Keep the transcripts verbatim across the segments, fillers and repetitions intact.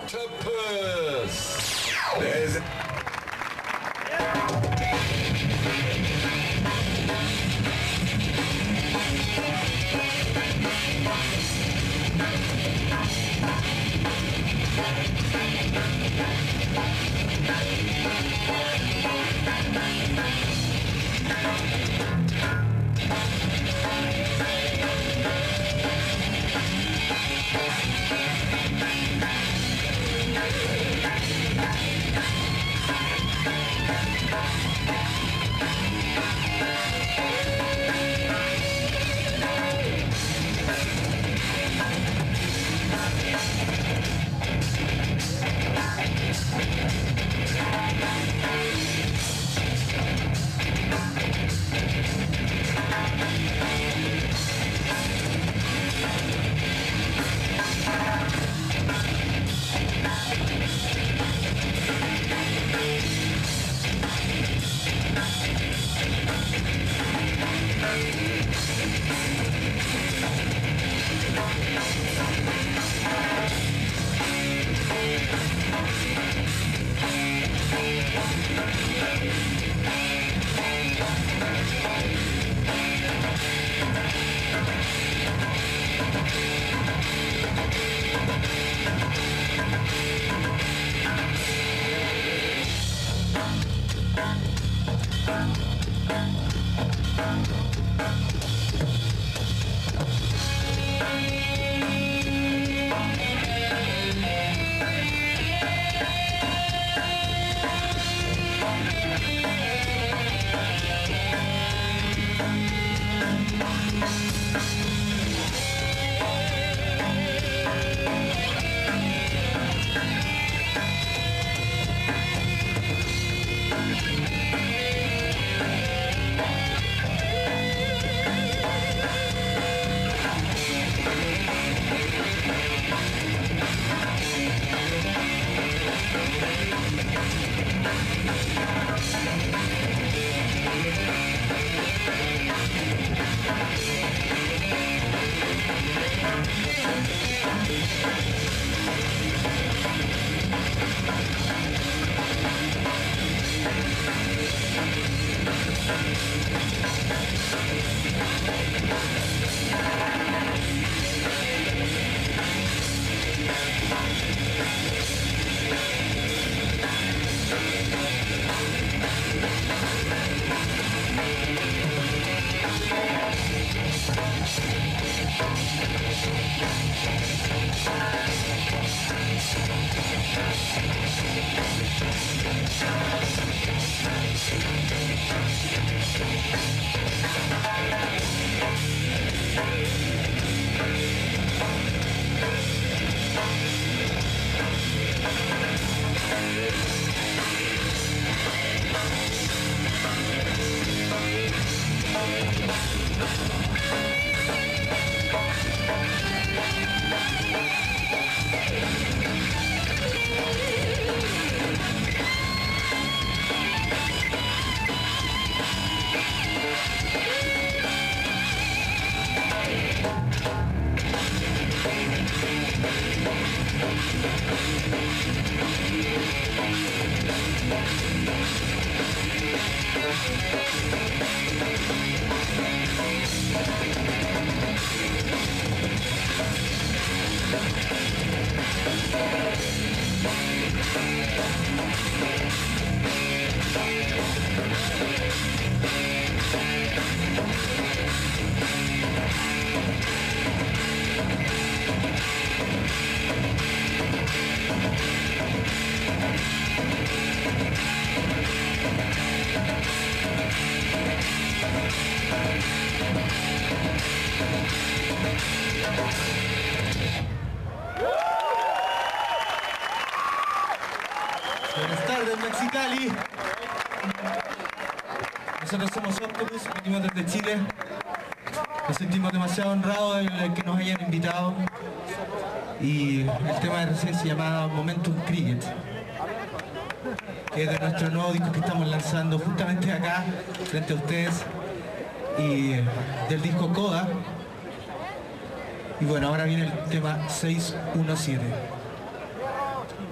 Octopus. There's Buenas tardes, Mexicali. Nosotros somos Octopus, venimos desde Chile. Nos sentimos demasiado honrados de que nos hayan invitado. Y el tema de recién se llama Momentum Cricket, que es de nuestro nuevo disco que estamos lanzando justamente acá, frente a ustedes, y del disco Coda. Y bueno, ahora viene el tema seis uno siete.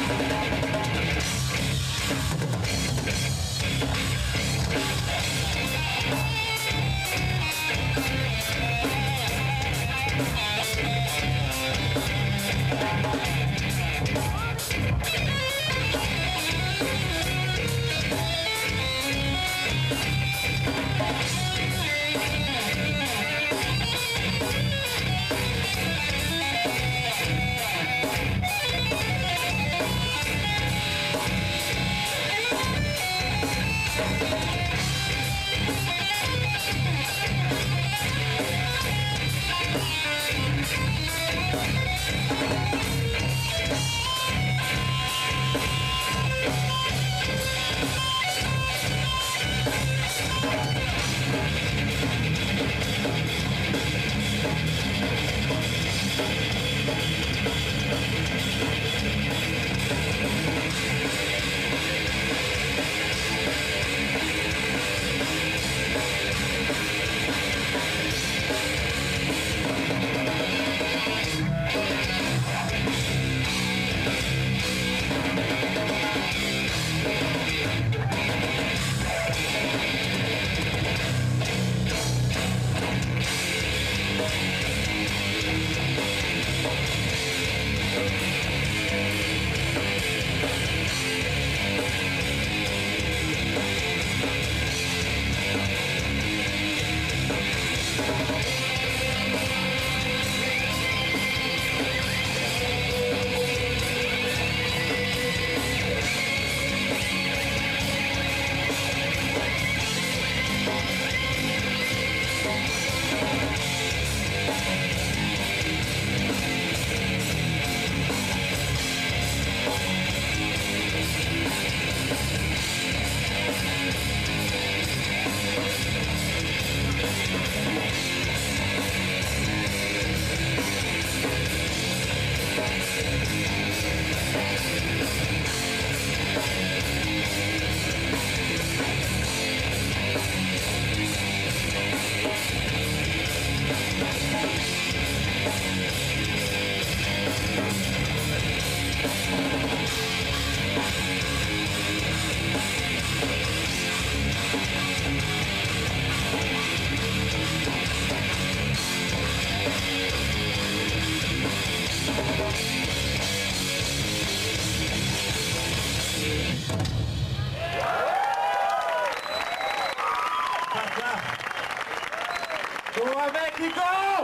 ¡Viva México!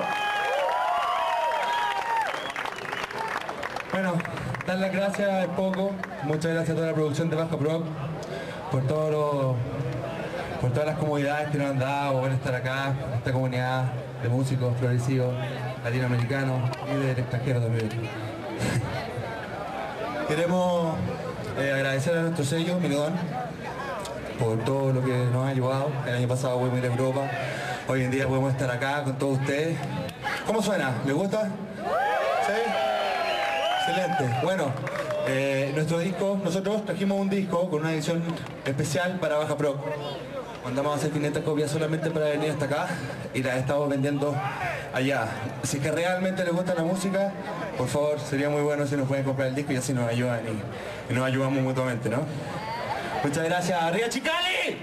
Bueno, dar las gracias es poco. Muchas gracias a toda la producción de Baja Prog por todo lo, por todas las comodidades que nos han dado por estar acá, esta comunidad de músicos progresivos, latinoamericanos y del extranjero también. Queremos eh, agradecer a nuestro sello, Minodón, por todo lo que nos ha ayudado. El año pasado fuimos a Europa, hoy en día podemos estar acá con todos ustedes. ¿Cómo suena? ¿Les gusta? ¿Sí? Excelente. Bueno, eh, nuestro disco, nosotros trajimos un disco con una edición especial para Baja Prog. Mandamos a hacer quinientas copias solamente para venir hasta acá y las estamos vendiendo allá. Si es que realmente les gusta la música, por favor, sería muy bueno si nos pueden comprar el disco y así nos ayudan y, y nos ayudamos mutuamente, ¿no? Muchas gracias. ¡Arriba Chicali!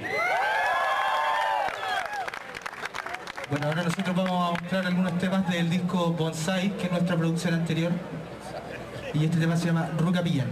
Bueno, ahora nosotros vamos a mostrar algunos temas del disco Bonsai, que es nuestra producción anterior. Y este tema se llama Rucapillán.